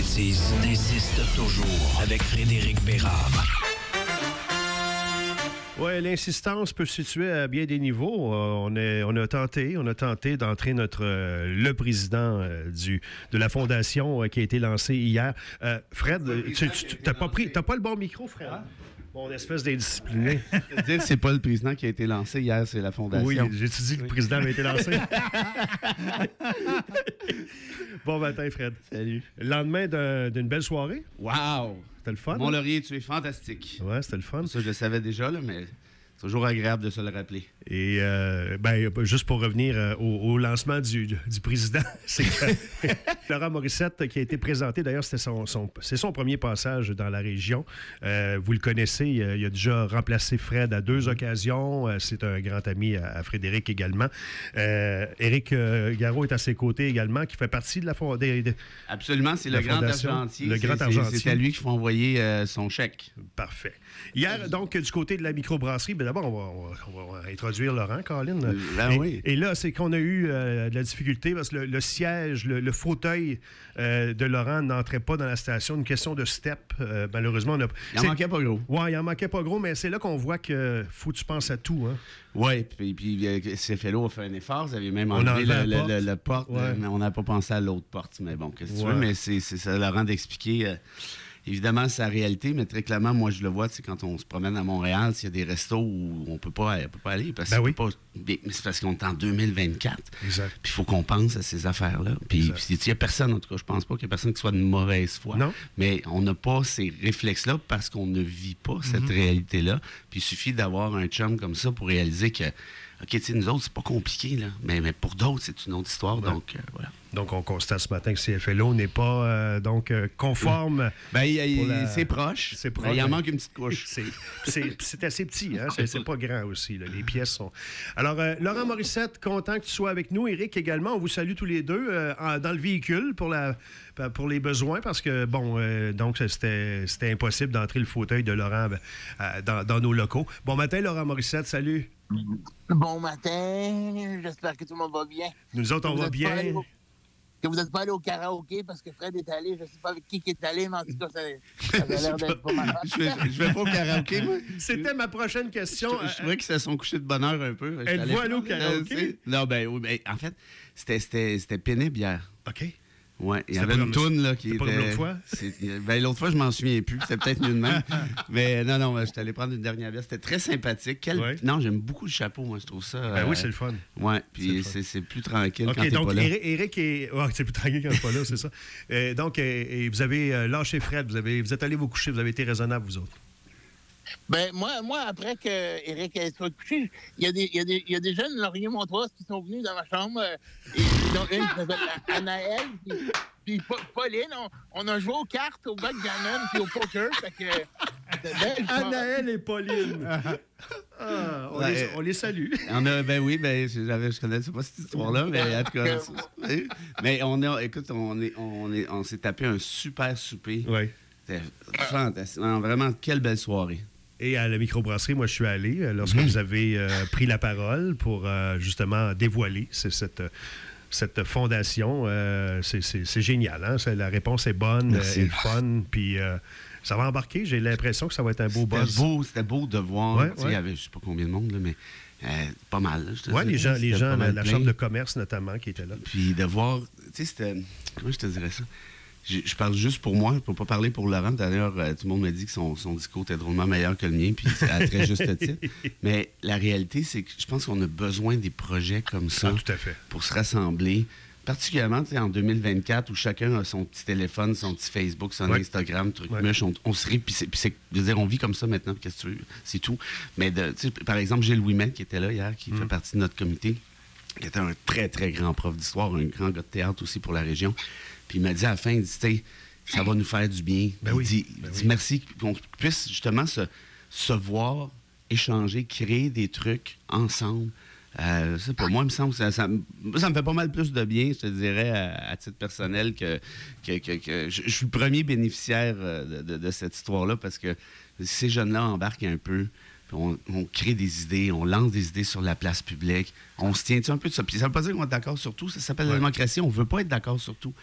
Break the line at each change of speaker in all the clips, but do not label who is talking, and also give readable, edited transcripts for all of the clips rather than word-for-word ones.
bêtises insiste toujours avec Frédéric Bérard.
Oui, l'insistance peut se situer à bien des niveaux. On a tenté d'entrer le président de la fondation qui a été lancée hier. Fred, t'as pas le bon micro, Fred? Bon, espèce d'indiscipliné.
Dire c'est pas le président qui a été lancé hier, c'est la fondation.
Oui, j'ai-tu dit que le président avait été lancé? Bon matin, Fred.
Salut.
Le lendemain d'une belle soirée.
Wow!
C'était le fun.
Mont-Laurier, tu es fantastique.
Ouais, c'était le fun.
Ça, je le savais déjà, là, mais c'est toujours agréable de se le rappeler.
Et juste pour revenir au lancement du président, c'est que Laurent Morissette qui a été présenté, d'ailleurs, c'est son premier passage dans la région. Vous le connaissez, il a déjà remplacé Fred à 2 occasions. C'est un grand ami à Frédéric également. Éric Garot est à ses côtés également, qui fait partie de la fondation.
Absolument, c'est le grand argentier.
Le grand argentier.
C'est à lui qu'il faut envoyer son chèque.
Parfait. Hier, donc, du côté de la microbrasserie, d'abord, on va introduire Laurent, Colin.
Oui.
Et là, c'est qu'on a eu de la difficulté parce que le siège, le fauteuil de Laurent n'entrait pas dans la station. Une question de step, malheureusement.
Il en manquait pas gros.
Oui, il en manquait pas gros, mais c'est là qu'on voit que faut que tu penses à tout. Hein?
Oui, puis CFLO a fait un effort. Vous avez même enlevé la porte, mais on n'a pas pensé à l'autre porte. Mais bon, qu'est-ce que tu veux? Mais c'est ça, Laurent, d'expliquer... Évidemment, c'est la réalité, mais très clairement, moi, je le vois, c'est quand on se promène à Montréal, s'il y a des restos où on peut pas aller, parce mais c'est parce qu'on est en 2024.
Exact.
Puis il faut qu'on pense à ces affaires-là. Puis il n'y a personne, en tout cas, je pense pas qu'il y a personne qui soit de mauvaise foi.
Non.
Mais on n'a pas ces réflexes-là parce qu'on ne vit pas cette réalité-là. Puis il suffit d'avoir un chum comme ça pour réaliser que, OK, tu sais, nous autres, c'est pas compliqué, là. Mais pour d'autres, c'est une autre histoire. Ouais. Donc, voilà.
Donc, on constate ce matin que CFLO n'est pas conforme.
C'est proche.
C'est proche.
Il en manque une petite couche.
C'est assez petit, hein? C'est pas grand aussi. Là. Les pièces sont... Alors, Laurent Morissette, content que tu sois avec nous. Éric également, on vous salue tous les deux dans le véhicule pour les besoins parce que, donc, c'était impossible d'entrer le fauteuil de Laurent dans nos locaux. Bon matin, Laurent Morissette, salut.
Bon matin, j'espère que tout le monde va bien.
Nous autres, on va bien.
Que vous n'êtes pas allé au karaoké parce que Fred est allé, je ne sais pas avec qui est allé, mais en tout cas, ça a l'air d'être pas mal.
Je vais pas au karaoké, moi.
C'était ma prochaine question.
Je trouvais qu'ils se sont couchés de bonne heure un peu.
Êtes-vous allé au karaoké?
Non, oui, en fait, c'était pénible hier.
OK.
Oui, il y avait une toune là, qui était...
pas comme l'autre fois?
L'autre fois, je m'en souviens plus. C'était peut-être mieux de même. Mais non, j'étais allé prendre une dernière bière. C'était très sympathique. Non, j'aime beaucoup le chapeau, moi, je trouve ça...
oui, c'est le fun.
Oui, puis c'est plus tranquille quand t'es
donc,
pas là.
Éric est... c'est plus tranquille quand t'es pas là, c'est ça. Donc, vous avez lâché Fred. Vous êtes allé vous coucher. Vous avez été raisonnable, vous autres.
Ben moi, après que Éric soit couché, il y a des jeunes Laurier-Montoise qui sont venus dans ma chambre. Et dont une qui s'appelle Anaël, puis Pauline. On a joué aux cartes, au backgammon, puis au poker. Fait que,
Anaël et Pauline. On les salue.
Je connaissais pas cette histoire-là, mais en tout cas. Mais on s'est tapé un super souper.
Oui.
C'était fantastique. Vraiment, quelle belle soirée.
Et à la microbrasserie, moi, je suis allé lorsque vous avez pris la parole pour justement dévoiler cette fondation. C'est génial. Hein? La réponse est bonne et fun. Puis ça va embarquer. J'ai l'impression que ça va être un beau buzz.
C'était beau de voir. Il y avait je ne sais pas combien de monde, là, mais pas mal.
Oui, les gens la chambre de commerce notamment qui étaient là.
Puis de voir, tu sais, c'était... Comment je te dirais ça? Je parle juste pour moi, je ne peux pas parler pour Laurent. D'ailleurs, tout le monde m'a dit que son discours était drôlement meilleur que le mien, puis c'est à très juste titre. Mais la réalité, c'est que je pense qu'on a besoin des projets comme ça
tout à fait.
Pour se rassembler. Particulièrement en 2024, où chacun a son petit téléphone, son petit Facebook, son Instagram, truc muche, on se rit, puis je veux dire, on vit comme ça maintenant, qu'est-ce que tu veux, c'est tout. Mais par exemple, Gilles Ouimet, qui était là hier, qui fait partie de notre comité, qui était un très, très grand prof d'histoire, un grand gars de théâtre aussi pour la région. Puis il m'a dit à la fin, il dit, ça va nous faire du bien. Il dit merci qu'on puisse justement se voir, échanger, créer des trucs ensemble. Je sais pas, moi, il me semble que ça me fait pas mal plus de bien, je te dirais, à titre personnel, que je suis le premier bénéficiaire de cette histoire-là, parce que ces jeunes-là embarquent un peu. On crée des idées, on lance des idées sur la place publique. On se tient un peu de ça. Puis ça ne veut pas dire qu'on est d'accord sur tout. Ça s'appelle la démocratie. On ne veut pas être d'accord sur tout. Ouais.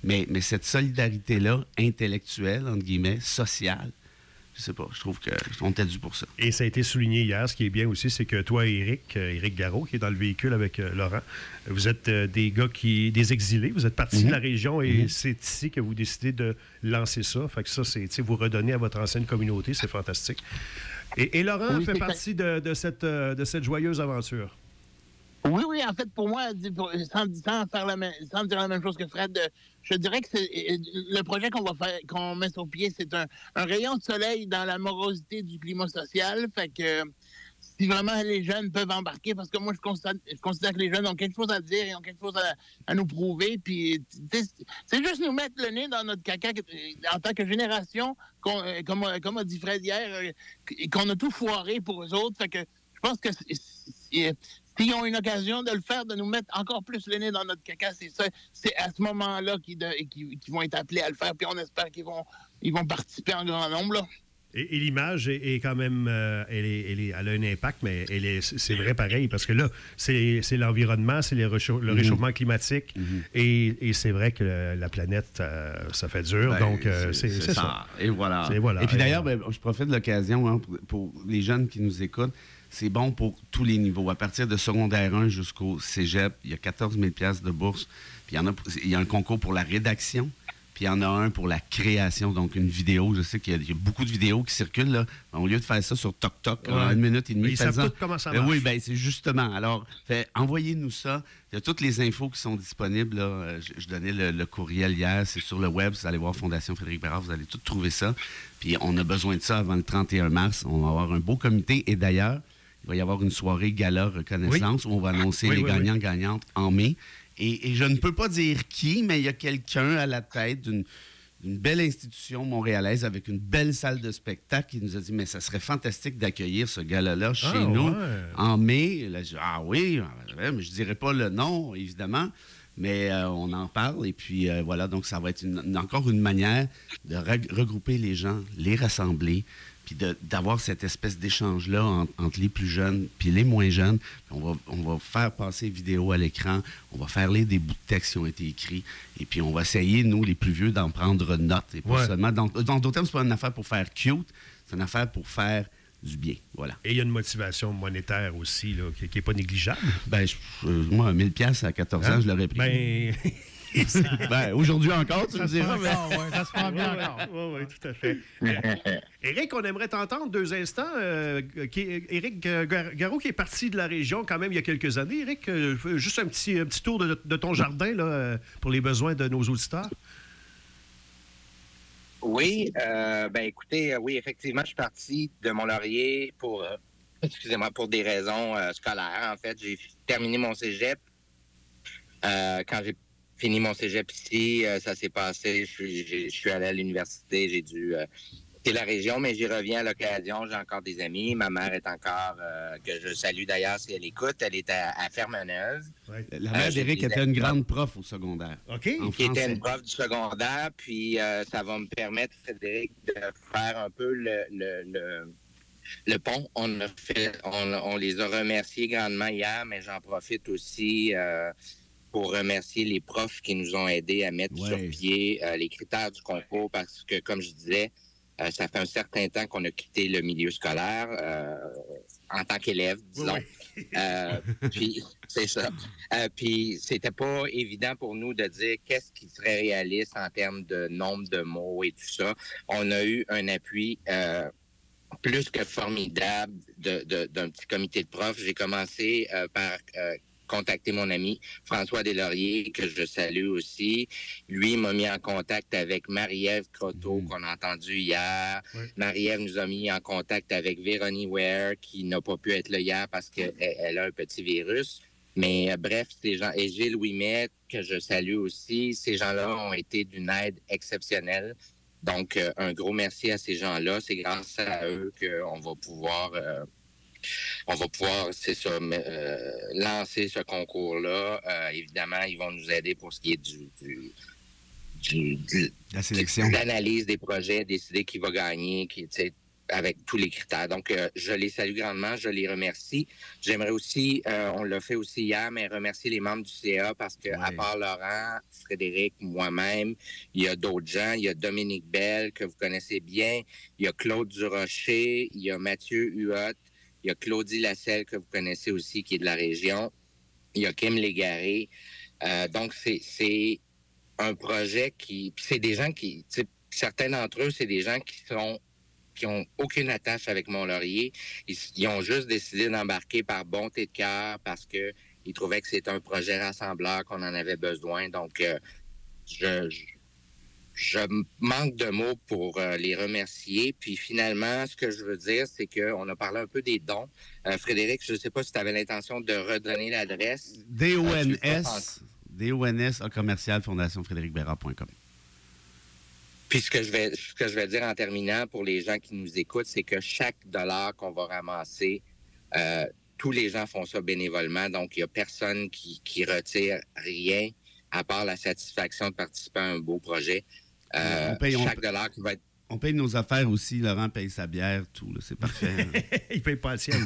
Mais cette solidarité-là, intellectuelle, entre guillemets, sociale, je sais pas, je trouve qu'on était dû pour ça.
Et ça a été souligné hier. Ce qui est bien aussi, c'est que toi et Éric Garot, qui est dans le véhicule avec Laurent, vous êtes des gars des exilés. Vous êtes partis de la région et c'est ici que vous décidez de lancer ça. Fait que ça, c'est vous redonner à votre ancienne communauté. C'est fantastique. Et Laurent fait partie de cette joyeuse aventure.
Oui, en fait, pour moi, sans dire la même chose que Fred, je dirais que le projet qu'on met sur pied, c'est un rayon de soleil dans la morosité du climat social. Fait que si vraiment les jeunes peuvent embarquer, parce que moi, je considère que les jeunes ont quelque chose à dire et ont quelque chose à nous prouver. Puis, c'est juste nous mettre le nez dans notre caca en tant que génération, comme a dit Fred hier, qu'on a tout foiré pour eux autres. Fait que je pense que s'ils ont une occasion de le faire, de nous mettre encore plus le nez dans notre caca, c'est à ce moment-là qu'ils vont être appelés à le faire. Puis on espère qu'ils vont participer en grand nombre, là.
Et l'image est quand même, elle a un impact, mais c'est vrai pareil, parce que là, c'est l'environnement, c'est le réchauffement climatique, et c'est vrai que la planète, ça fait dur, donc c'est ça.
Et voilà. Et puis d'ailleurs, je profite de l'occasion pour les jeunes qui nous écoutent. C'est bon pour tous les niveaux. À partir de secondaire 1 jusqu'au cégep, il y a 14 000 $ de bourse. Puis il y a un concours pour la rédaction. Puis il y en a un pour la création, donc une vidéo. Je sais qu'il y a beaucoup de vidéos qui circulent, là. Au lieu de faire ça sur TokTok, en 1 minute et demie,
ils savent tout comment ça marche.
Oui, c'est justement. Alors, envoyez-nous ça. Il y a toutes les infos qui sont disponibles, là. Je donnais le courriel hier. C'est sur le web. Vous allez voir Fondation Frédéric Bérard. Vous allez tout trouver ça. Puis on a besoin de ça avant le 31 mars. On va avoir un beau comité. Et d'ailleurs, il va y avoir une soirée gala reconnaissance où on va annoncer les gagnants-gagnantes en mai. Et je ne peux pas dire qui, mais il y a quelqu'un à la tête d'une belle institution montréalaise avec une belle salle de spectacle qui nous a dit « Mais ça serait fantastique d'accueillir ce gala-là chez nous en mai. » Là, je dis « Ah oui, mais je ne dirai pas le nom, évidemment. » Mais on en parle. Et puis voilà, donc ça va être encore une manière de regrouper les gens, les rassembler, puis d'avoir cette espèce d'échange-là entre les plus jeunes puis les moins jeunes. On va faire passer vidéo à l'écran, on va faire lire des bouts de texte qui ont été écrits, et puis on va essayer, nous, les plus vieux, d'en prendre note. Et pas seulement... Dans d'autres termes, c'est pas une affaire pour faire cute, c'est une affaire pour faire du bien. Voilà.
Et il y a une motivation monétaire aussi, là, qui n'est pas négligeable.
Moi, 1 000 $ à 14 ans, je l'aurais pris. Aujourd'hui encore, tu me diras.
Ça se prend bien encore.
Oui, tout à fait. Éric, on aimerait t'entendre 2 instants. Éric Garot, qui est parti de la région quand même il y a quelques années. Éric, juste un petit tour de ton jardin là, pour les besoins de nos auditeurs.
Oui, écoutez, oui, effectivement, je suis parti de Mont-Laurier pour des raisons scolaires. En fait, j'ai terminé mon cégep. Quand j'ai fini mon cégep ici, ça s'est passé. Je suis allé à l'université, j'ai dû quitter la région, mais j'y reviens à l'occasion. J'ai encore des amis. Ma mère est encore, que je salue d'ailleurs si elle écoute, elle est à Fermeneuve.
Ouais. La mère d'Éric était une grande prof au secondaire.
OK.
Qui était une prof du secondaire, puis ça va me permettre, Frédéric, de faire un peu le pont. On les a remerciés grandement hier, mais j'en profite aussi pour remercier les profs qui nous ont aidés à mettre sur pied les critères du concours, parce que, comme je disais, ça fait un certain temps qu'on a quitté le milieu scolaire en tant qu'élève, disons. Puis, c'est ça. Puis, c'était pas évident pour nous de dire qu'est-ce qui serait réaliste en termes de nombre de mots et tout ça. On a eu un appui plus que formidable d'un petit comité de profs. J'ai commencé par contacter mon ami François Deslauriers, que je salue aussi. Lui m'a mis en contact avec Marie-Ève Croteau, qu'on a entendu hier. Marie-Ève nous a mis en contact avec Véronique Ware, qui n'a pas pu être là hier parce qu'elle a un petit virus. Mais bref, ces gens, et Gilles Ouimet, que je salue aussi, ces gens-là ont été d'une aide exceptionnelle. Donc, un gros merci à ces gens-là. C'est grâce à eux qu'on va pouvoir... c'est ça, lancer ce concours-là. Évidemment, ils vont nous aider pour ce qui est
la sélection,
l'analyse des projets, décider qui va gagner, avec tous les critères. Donc, je les salue grandement, je les remercie. J'aimerais aussi, on l'a fait aussi hier, mais remercier les membres du CA parce que, à part Laurent, Frédéric, moi-même, il y a d'autres gens. Il y a Dominique Bell, que vous connaissez bien. Il y a Claude Durocher. Il y a Mathieu Huot. Il y a Claudie Lasselle, que vous connaissez aussi, qui est de la région. Il y a Kim Légaré. Donc, c'est un projet qui... Puis c'est des gens qui... Certains d'entre eux, c'est des gens qui ont aucune attache avec Mont-Laurier. Ils ont juste décidé d'embarquer par bonté de cœur parce qu'ils trouvaient que c'était un projet rassembleur, qu'on en avait besoin. Donc, je manque de mots pour les remercier. Puis finalement, ce que je veux dire, c'est qu'on a parlé un peu des dons. Frédéric, je ne sais pas si tu avais l'intention de redonner l'adresse.
DONS à commercial fondationfrédéricbérard.com.
Puis ce que je vais dire en terminant pour les gens qui nous écoutent, c'est que chaque dollar qu'on va ramasser, tous les gens font ça bénévolement. Donc, il n'y a personne qui retire rien à part la satisfaction de participer à un beau projet. Chaque dollar qui va être...
On paye nos affaires aussi. Laurent paye sa bière, tout. Là, c'est parfait.
Il paye pas le sien.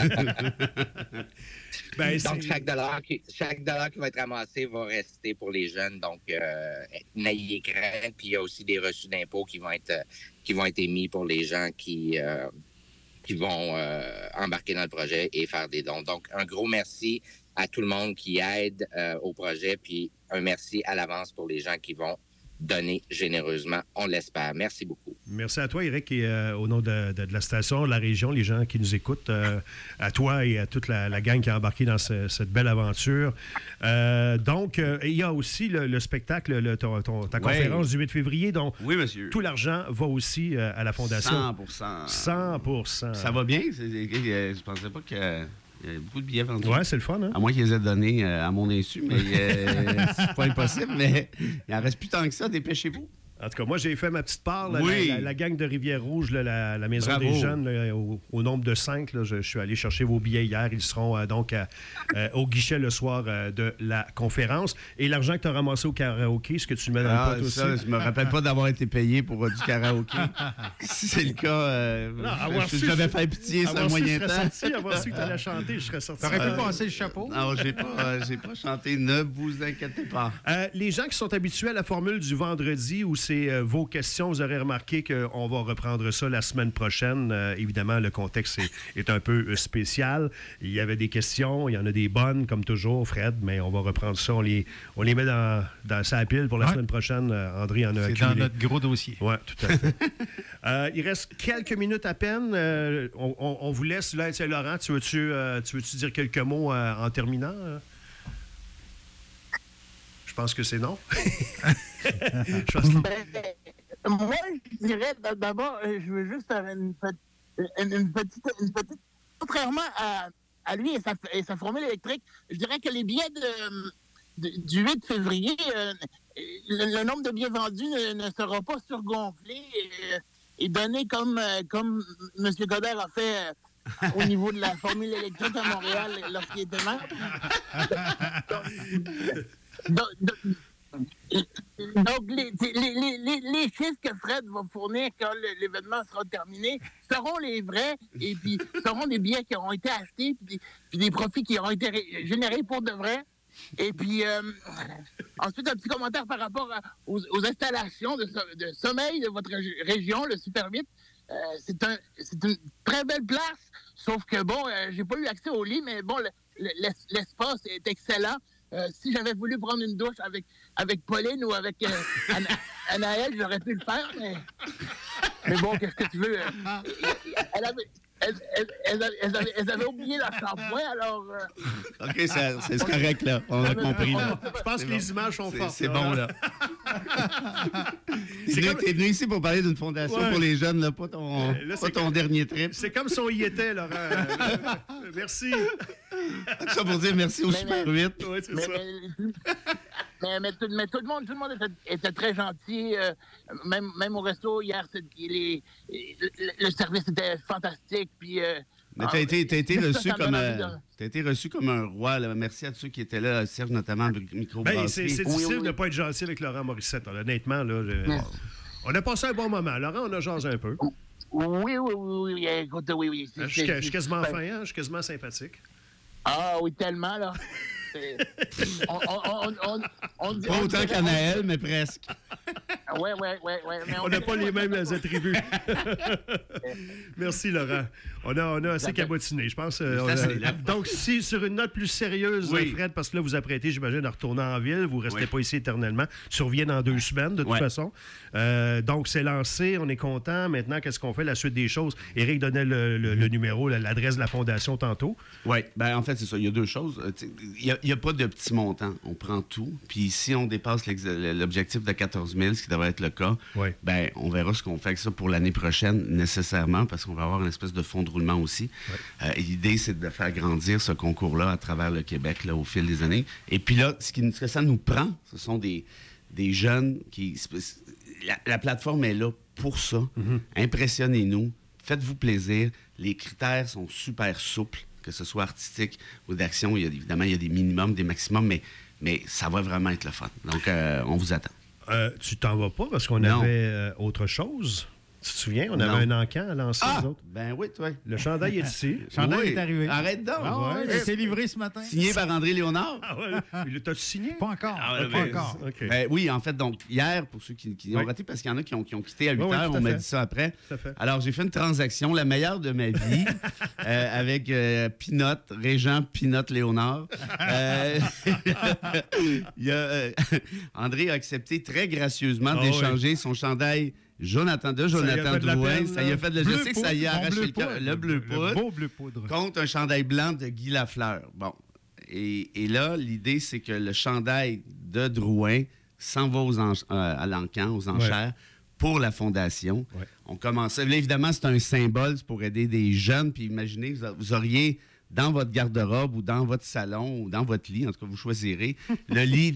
Donc, chaque dollar qui va être ramassé va rester pour les jeunes. Donc, n'ayez crainte. Puis, il y a aussi des reçus d'impôts qui vont être émis pour les gens qui vont embarquer dans le projet et faire des dons. Donc, un gros merci à tout le monde qui aide au projet. Puis, un merci à l'avance pour les gens qui vont donner généreusement, on l'espère. Merci beaucoup.
Merci à toi, Éric, et au nom de la station, de la région, les gens qui nous écoutent, à toi et à toute la gang qui a embarqué dans cette belle aventure. Donc, il y a aussi le spectacle, ta conférence du 8 février, donc
oui, monsieur.
Tout l'argent va aussi à la Fondation.
100%.
100%.
Ça va bien. Je pensais pas que... Il y a beaucoup de billets vendus.
Oui, c'est le fun, hein?
À moins qu'ils les aient donnés à mon insu, mais c'est pas impossible. Mais il en reste plus tant que ça. Dépêchez-vous.
En tout cas, moi, j'ai fait ma petite part. Là,
oui.
la gang de Rivière-Rouge, la Maison
Bravo.
des Jeunes, là, au nombre de 5, là, je suis allé chercher vos billets hier. Ils seront donc au guichet le soir de la conférence. Et l'argent que tu as ramassé au karaoké, est-ce que tu le mets dans le pot aussi?
Ça, je me rappelle pas d'avoir été payé pour du karaoké. Si c'est le cas, j'avais fait pitié sur un moyen temps.
Avoir su que tu allais chanter, je serais sorti.
T'aurais pu passer le chapeau?
Non, j'ai pas chanté. Ne vous inquiétez pas.
Les gens qui sont habitués à la formule du vendredi où c'est vos questions, vous aurez remarqué qu'on va reprendre ça la semaine prochaine. Évidemment, le contexte est un peu spécial. Il y avait des questions, il y en a des bonnes, comme toujours, Fred, mais on va reprendre ça. On les met dans sa pile pour la semaine prochaine. André en a accumulé.
C'est dans notre gros dossier.
Oui, tout à fait. Il reste quelques minutes à peine. On vous laisse. Là, Laurent, tu veux-tu dire quelques mots en terminant? Je pense que c'est non.
Moi, je dirais d'abord, je veux juste faire une petite. Contrairement à lui et sa formule électrique, je dirais que les billets du 8 février, le nombre de billets vendus ne sera pas surgonflé et donné comme M. Godert a fait au niveau de la formule électrique à Montréal lorsqu'il était maire. Donc, les chiffres que Fred va fournir quand l'événement sera terminé seront les vrais et puis seront des billets qui auront été achetés puis des profits qui auront été générés pour de vrai. Et puis, ensuite, un petit commentaire par rapport aux installations de sommeil de votre région, le Super 8. C'est une très belle place, sauf que, bon, j'ai pas eu accès au lit, mais bon, l'espace est excellent. Si j'avais voulu prendre une douche avec Pauline ou avec Anaëlle, j'aurais pu le faire, mais bon, qu'est-ce que tu veux? Elles avaient oublié leur shampoing, alors...
OK, c'est correct, là. On a compris, là.
Je pense que les images sont fortes.
C'est bon, là. T'es venu ici pour parler d'une fondation pour les jeunes, là, pas ton dernier trip.
C'est comme si on y était, Laurent. Merci.
Ça pour dire merci au Super 8.
Oui, c'est ça.
Mais tout le monde était très gentil. Même au resto, hier, le service était fantastique. Puis,
mais t'as été reçu comme un roi. Là. Merci à tous ceux qui étaient là, Serge notamment, microbrasserie.
C'est difficile de ne pas être gentil avec Laurent Morissette. Honnêtement, là, on a passé un bon moment. Laurent, on a jasé un peu.
Oui, écoute, oui.
Je suis quasiment fin, hein? Je suis quasiment sympathique.
Ah oui, tellement, là.
Pas autant qu'Anaël, mais presque.
Ouais. Mais
On n'a pas les mêmes attributs. Merci, Laurent. On a assez cabotiné, je pense. Donc, si sur une note plus sérieuse, Fred, parce que là, vous apprêtez, j'imagine, à retourner en ville, vous ne restez pas ici éternellement. Tu reviens dans 2 semaines, de toute façon. Donc, c'est lancé, on est content. Maintenant, qu'est-ce qu'on fait, la suite des choses? Éric donnait le numéro, l'adresse de la fondation tantôt.
Oui, ben en fait, c'est ça. Il y a 2 choses. Il n'y a pas de petits montants. On prend tout. Puis si on dépasse l'objectif de 14 000, ce qui devrait être le cas, ben on verra ce qu'on fait avec ça pour l'année prochaine, nécessairement, parce qu'on va avoir une espèce de fonds de roulement aussi. Et l'idée, c'est de faire grandir ce concours-là à travers le Québec là, au fil des années. Et puis là, ce que ça nous prend, ce sont des jeunes qui... La plateforme est là pour ça. Impressionnez-nous. Faites-vous plaisir. Les critères sont super souples, que ce soit artistique ou d'action. Évidemment, il y a des minimums, des maximums, mais ça va vraiment être le fun. Donc, on vous attend.
Tu t'en vas pas parce qu'on avait autre chose. Tu te souviens? On avait un encan à lancer, nous autres.
Ben oui, toi.
Le chandail est ici.
Le chandail est arrivé.
Arrête donc.
Il s'est livré ce matin.
Signé par André Léonard.
T'as-tu signé?
Pas encore.
Pas
encore.
Okay.
Oui, en fait, donc, hier, pour ceux qui ont raté, parce qu'il y en a qui ont quitté à 8 heures, on m'a dit ça après. Alors, j'ai fait une transaction, la meilleure de ma vie, avec Pinot, Régent Pinot Léonard. André a accepté très gracieusement d'échanger son chandail Jonathan Drouin. Ça y a fait de je sais que ça y a arraché le bleu poudre.
Le beau bleu poudre.
Contre un chandail blanc de Guy Lafleur. Bon. Et là, l'idée, c'est que le chandail de Drouin s'en va à l'encan, aux enchères, pour la fondation. On commence. Là, évidemment, c'est un symbole pour aider des jeunes. Puis imaginez, vous auriez dans votre garde-robe ou dans votre salon ou dans votre lit, en tout cas, vous choisirez, le lit.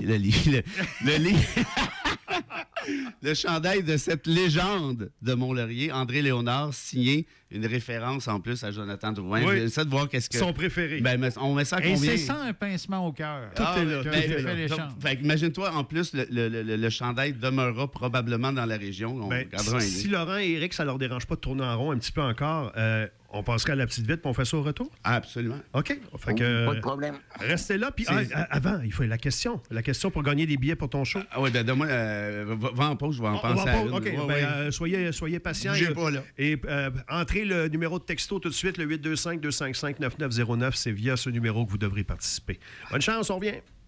Le chandail de cette légende de Mont-Laurier, André Léonard, signé une référence en plus à Jonathan Drouin. J'essaie de voir qu'est-ce que...
Son préféré.
Ben, on met ça à combien?
Et c'est sans un pincement au cœur.
Tout est là.
Fait l'échange.
Imagine-toi, en plus, le chandail demeurera probablement dans la région.
Si Laurent et Éric, ça leur dérange pas de tourner en rond un petit peu encore, on passerait à la petite vite puis on fait ça au retour?
Absolument.
OK. Fait que,
pas de problème.
Restez là. Puis avant, il faut la question. La question pour gagner des billets pour ton show.
Oui, ben donne-moi... va en pause, je vais en penser à une.
OK. Soyez patients.
Bougez pas, là.
Et entrez le numéro de texto tout de suite, le 825-255-9909. C'est via ce numéro que vous devrez participer. Bonne chance, on revient.